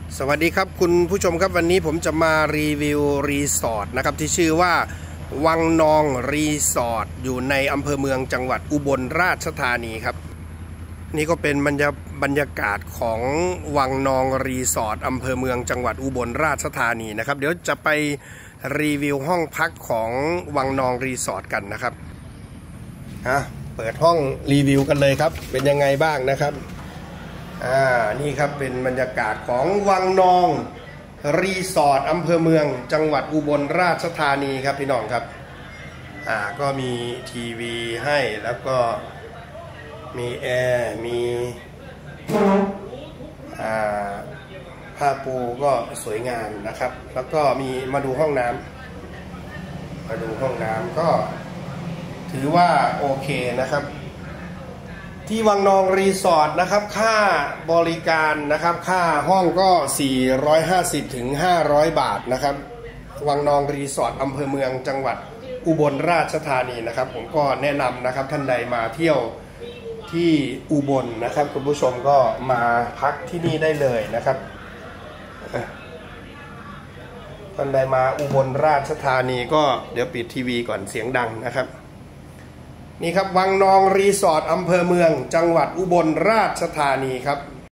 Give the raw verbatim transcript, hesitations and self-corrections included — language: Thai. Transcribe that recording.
สวัสดีครับคุณผู้ชมครับวันนี้ผมจะมารีวิวรีสอร์ทนะครับที่ชื่อว่าวังนองรีสอร์ทอยู่ในอำเภอเมืองจังหวัดอุบลราชธานีครับนี่ก็เป็นบรรยาบรรยากาศของวังนองรีสอร์ทอำเภอเมืองจังหวัดอุบลราชธานีนะครับเดี๋ยวจะไปรีวิวห้องพักของวังนองรีสอร์ทกันนะครับฮะเปิดห้องรีวิวกันเลยครับเป็นยังไงบ้างนะครับอ่านี่ครับเป็นบรรยากาศของวังนองรีสอร์ทอำเภอเมืองจังหวัดอุบลราชธานีครับพี่น้องครับอ่าก็มีทีวีให้แล้วก็มีแอร์มีอ่าผ้าปูก็สวยงามนะครับแล้วก็มีมาดูห้องน้ำมาดูห้องน้ำก็ถือว่าโอเคนะครับที่วังนองรีสอร์ทนะครับค่าบริการนะครับค่าห้องก็สี่ร้อยห้าสิบถึงห้าร้อยบาทนะครับวังนองรีสอร์ทอำเภอเมืองจังหวัดอุบลราชธานีนะครับผมก็แนะนำนะครับท่านใดมาเที่ยวที่อุบลนะครับคุณผู้ชมก็มาพักที่นี่ได้เลยนะครับท่านใดมาอุบลราชธานีก็เดี๋ยวปิดทีวีก่อนเสียงดังนะครับนี่ครับวังนองรีสอร์ทอำเภอเมืองจังหวัดอุบลราชธานีครับ